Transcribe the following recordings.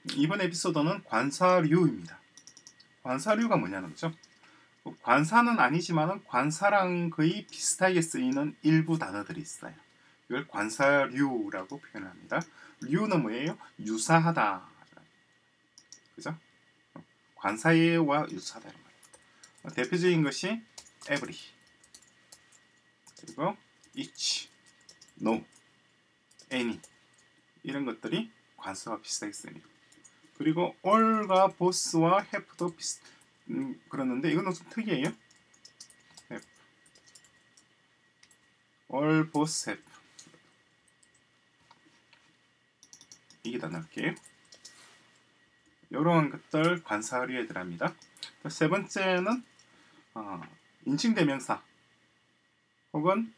이번 에피소드는 관사류입니다. 관사류가 뭐냐는 거죠. 관사는 아니지만 관사랑 거의 비슷하게 쓰이는 일부 단어들이 있어요. 이걸 관사류라고 표현합니다. 류는 뭐예요? 유사하다. 그죠? 관사예와 유사하다. 대표적인 것이 every, 그리고 each, no, any 이런 것들이 관사와 비슷하게 쓰입니다. 그리고 all과 both와 have도 그러는데 이거는 좀 특이해요. have, all, both, have 이게 다 넣을게요. 이런 것들 관사류에 들어갑니다. 세 번째는 인칭 대명사 혹은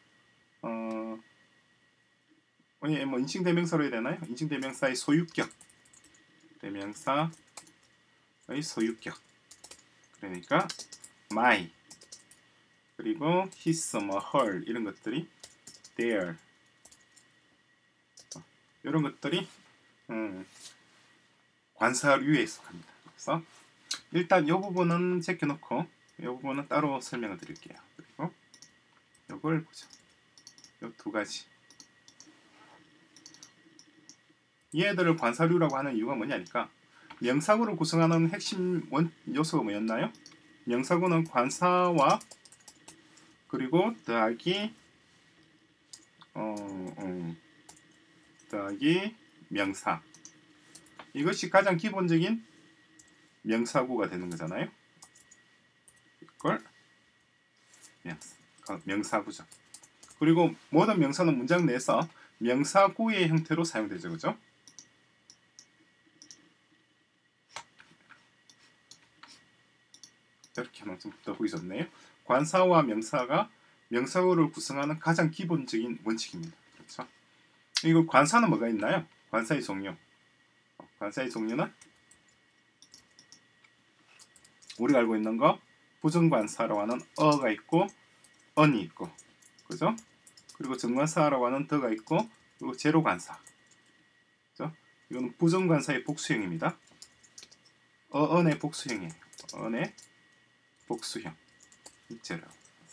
뭐 인칭 대명사로 해야 되나요? 인칭 대명사의 소유격, 대명사의 소유격. 그러니까 my, 그리고 his, her 이런 것들이 their, 이런 것들이 관사류에 속합니다. 그래서 일단 이 부분은 제껴놓고 이 부분은 따로 설명을 드릴게요. 그리고 이걸 보죠. 이 두 가지. 얘들을 관사류라고 하는 이유가 뭐냐니까 명사구를 구성하는 핵심 요소가 뭐였나요? 명사구는 관사와 그리고 더하기 명사, 이것이 가장 기본적인 명사구가 되는 거잖아요. 이걸 명사구죠. 그리고 모든 명사는 문장 내에서 명사구의 형태로 사용되죠. 그죠? 이렇게 하면 좀 더 보기 좋네요. 관사와 명사가 명사구를 구성하는 가장 기본적인 원칙입니다. 그렇죠? 이거 관사는 뭐가 있나요? 관사의 종류. 관사의 종류는 우리가 알고 있는 거 부정관사라고 하는 어가 있고 언이 있고, 그죠? 그리고 정관사라고 하는 더가 있고, 그리고 제로관사. 그죠? 이건 부정관사의 복수형입니다. 언의 복수형이에요. 언의 복수형. 제로.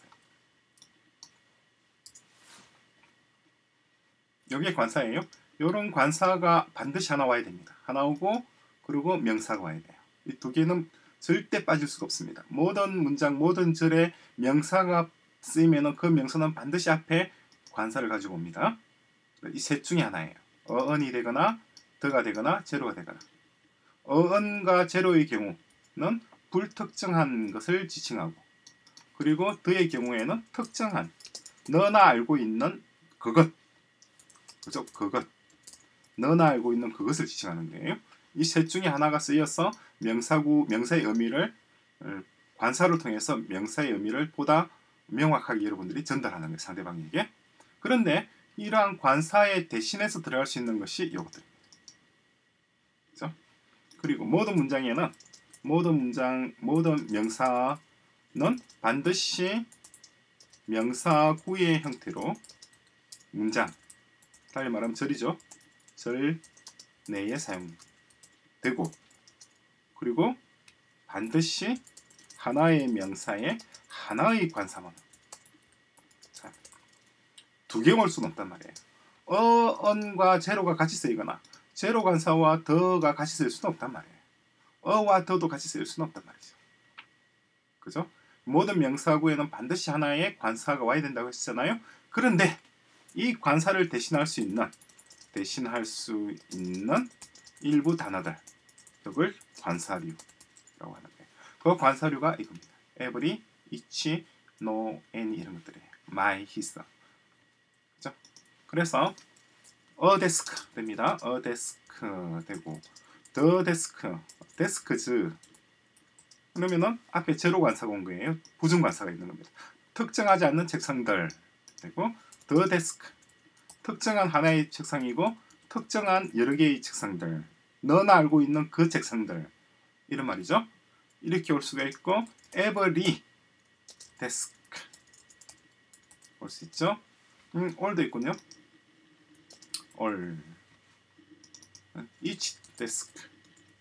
여기에 관사예요. 이런 관사가 반드시 하나 와야 됩니다. 하나 오고 그리고 명사가 와야 돼요. 이 두 개는 절대 빠질 수가 없습니다. 모든 문장, 모든 절에 명사가 쓰이면 그 명사는 반드시 앞에 관사를 가지고 옵니다. 이 셋 중에 하나예요. 어언이 되거나 더가 되거나 제로가 되거나. 어언과 제로의 경우는 불특정한 것을 지칭하고, 그리고 더의 경우에는 특정한, 너나 알고 있는 그것, 그죠? 그것, 너나 알고 있는 그것을 지칭하는 거예요. 이 셋 중에 하나가 쓰여서 명사의 의미를 관사를 통해서 명사의 의미를 보다 명확하게 여러분들이 전달하는 거예요, 상대방에게. 그런데 이러한 관사에 대신해서 들어갈 수 있는 것이 이것들입니다. 그죠? 그리고 모든 문장에는 모든 명사는 반드시 명사구의 형태로 문장, 달리 말하면 절이죠. 절 내에 사용되고, 그리고 반드시 하나의 명사에 하나의 관사만, 두 개 올 수는 없단 말이에요. 언과 제로가 같이 쓰이거나 제로 관사와 더가 같이 쓰일 수는 없단 말이에요. 어와 더도 같이 쓰일 수는 없단 말이죠. 그죠? 모든 명사구에는 반드시 하나의 관사가 와야 된다고 했잖아요. 그런데 이 관사를 대신할 수 있는 일부 단어들, 그걸 관사류라고 하는 거예요. 그 관사류가 이겁니다. every, each, no, any 이런 것들이에요. my, his. 그죠? 그래서 a desk 됩니다. a desk 되고, the desk, desks. 그러면은 앞에 제로 관사가 온 거예요. 부정 관사가 있는 겁니다. 특정하지 않는 책상들 되고, the desk, 특정한 하나의 책상이고 특정한 여러 개의 책상들, 너나 알고 있는 그 책상들, 이런 말이죠. 이렇게 올 수가 있고, every desk 올 수 있죠. all도 있군요. all, each desk,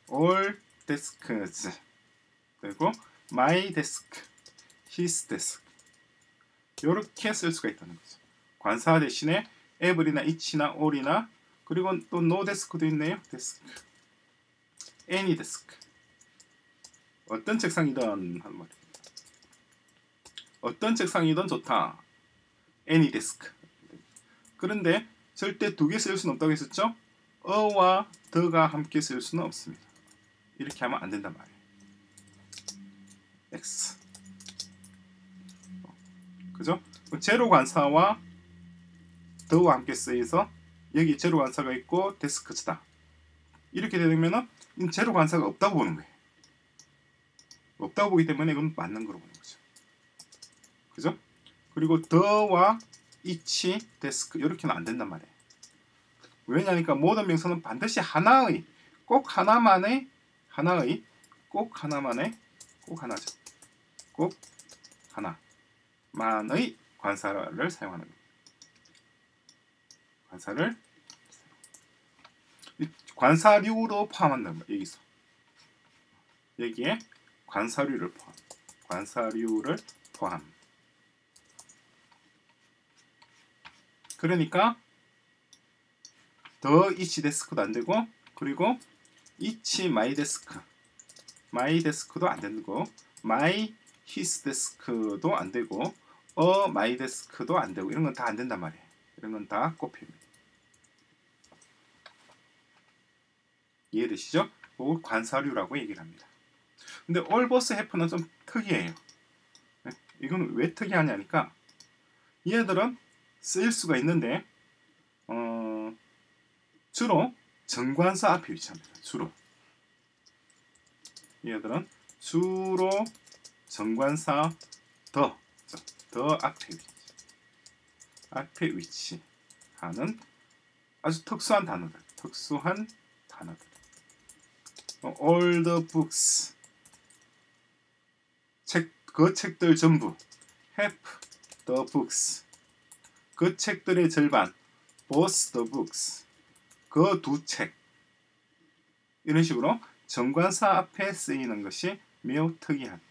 all desks 그리고 my desk, his desk 이렇게 쓸 수가 있다는 거죠. 관사 대신에 every나 each나 all이나 그리고 또 no desk도 있네요. desk, any desk 어떤 책상이든 한 말입니다. 어떤 책상이든 좋다. any desk. 그런데 절대 두 개 쓸 수는 없다고 했었죠. 어와 더가 함께 쓸 수는 없습니다. 이렇게 하면 안 된단 말이에요. X. 그죠? 제로 관사와 더와 함께 쓰여서 여기 제로 관사가 있고 데스크다. 이렇게 되면은 제로 관사가 없다고 보는 거예요. 없다고 보기 때문에 이건 맞는 거로 보는 거죠. 그죠? 그리고 더와 each, desk 이렇게는 안 된단 말이에요. 왜냐니까 모든 명사는 반드시 하나의 꼭 하나만의 꼭 하나만의 꼭 하나죠. 꼭 하나만의 관사를 사용하는 겁니다. 관사를 관사류도 포함한다는 거예요. 여기서 여기에 관사류를 포함. 그러니까 더 each desk도 안 되고 그리고 each my desk도 안 되고 my his desk도 안 되고 my desk도 안 되고 이런 건 다 안 된단 말이에요. 이런 건 다 꽃피입니다. 이해되시죠? 그걸 관사류라고 얘기를 합니다. 근데 all vs have는 좀 특이해요. 네? 이건 왜 특이하냐니까 얘들은 쓰일 수가 있는데 주로 정관사 앞에 위치합니다. 얘들은 주로 정관사 더 앞에 위치하는 아주 특수한 단어들. all the books 그 책들 전부 have the books 그 책들의 절반 both the books 그 두 책 이런 식으로 정관사 앞에 쓰이는 것이 매우 특이한